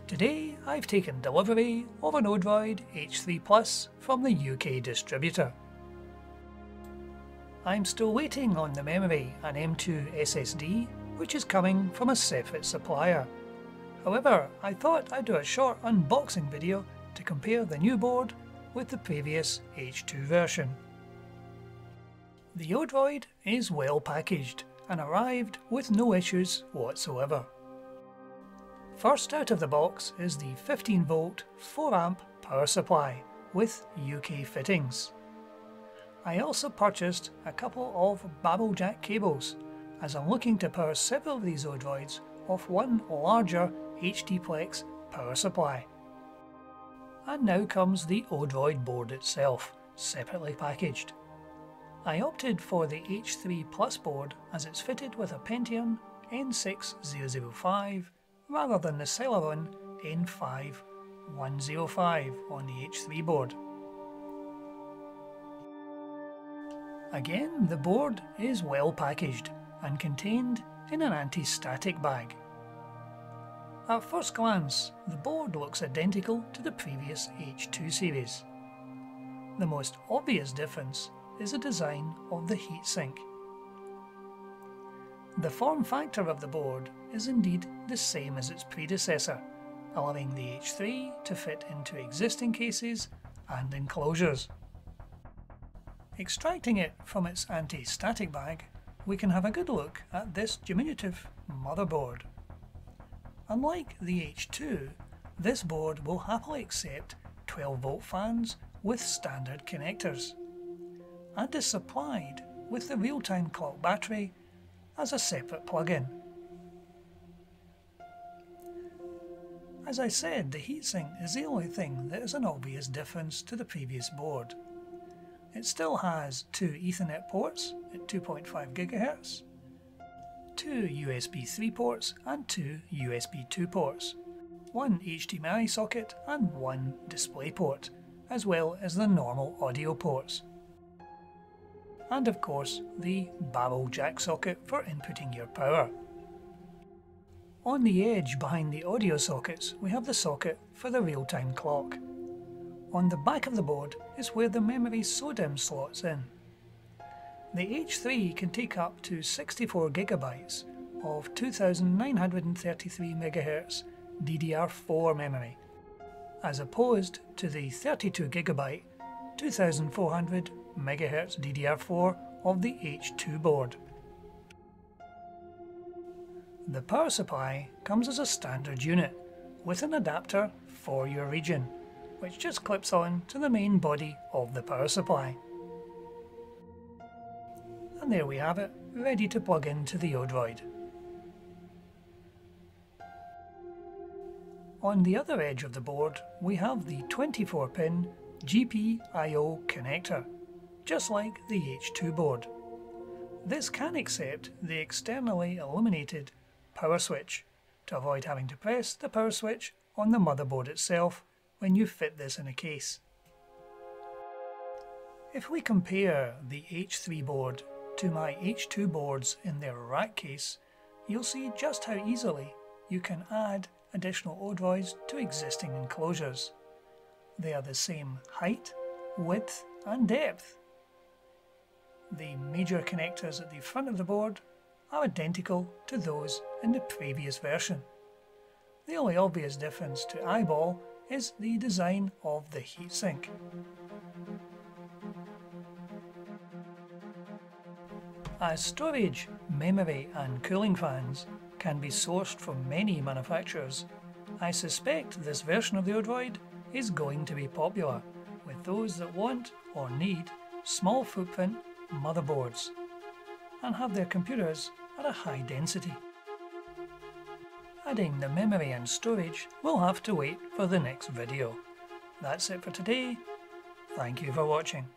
Today I've taken delivery of an Odroid H3 Plus from the UK distributor. I'm still waiting on the memory and M2 SSD, which is coming from a separate supplier. However, I thought I'd do a short unboxing video to compare the new board with the previous H2 version. The Odroid is well packaged and arrived with no issues whatsoever. First out of the box is the 15V 4A power supply with UK fittings. I also purchased a couple of barrel jack cables as I'm looking to power several of these Odroids off one larger HDplex power supply. And now comes the Odroid board itself, separately packaged. I opted for the H3 Plus board as it's fitted with a Pentium N6005 rather than the Celeron N5105 on the H3 board. Again, the board is well packaged and contained in an anti-static bag. At first glance, the board looks identical to the previous H2 series. The most obvious difference is the design of the heatsink. The form factor of the board is indeed the same as its predecessor, allowing the H3 to fit into existing cases and enclosures. Extracting it from its anti-static bag, we can have a good look at this diminutive motherboard. Unlike the H2, this board will happily accept 12V fans with standard connectors, and is supplied with the real-time clock battery as a separate plug-in. As I said, the heatsink is the only thing that is an obvious difference to the previous board. It still has two Ethernet ports at 2.5 GHz, two USB 3 ports and two USB 2 ports, one HDMI socket and one DisplayPort, as well as the normal audio ports. And of course the barrel jack socket for inputting your power. On the edge behind the audio sockets we have the socket for the real-time clock. On the back of the board is where the memory SODIMM slots in. The H3 can take up to 64GB of 2933 MHz DDR4 memory, as opposed to the 32GB 2400 MHz DDR4 of the H2 board. The power supply comes as a standard unit with an adapter for your region, which just clips on to the main body of the power supply. And there we have it, ready to plug into the Odroid. On the other edge of the board we have the 24-pin GPIO connector, just like the H2 board. This can accept the externally illuminated power switch to avoid having to press the power switch on the motherboard itself when you fit this in a case. If we compare the H3 board to my H2 boards in their rack case, you'll see just how easily you can add additional Odroids to existing enclosures. They are the same height, width and depth. The major connectors at the front of the board are identical to those in the previous version. The only obvious difference to eyeball is the design of the heatsink. As storage, memory and cooling fans can be sourced from many manufacturers, I suspect this version of the Odroid is going to be popular with those that want or need small footprint motherboards and have their computers at a high density. Adding the memory and storage will have to wait for the next video. That's it for today. Thank you for watching.